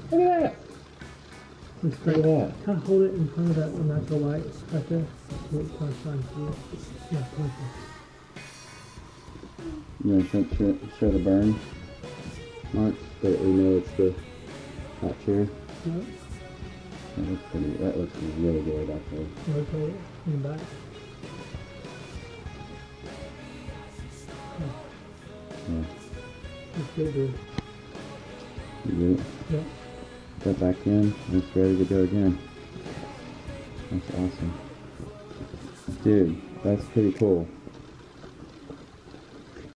Look at that. Just Look at that. kind of hold it in front of that natural light right there. So it kind of shines through. Yeah, perfect. You want to show the burn marks so that we know it's the hot chair? Yep. That looks really good actually. Rotate it in the back. Yeah. That's good. You get it? Yep. Put that back in and it's ready to go again. That's awesome. Dude, that's pretty cool.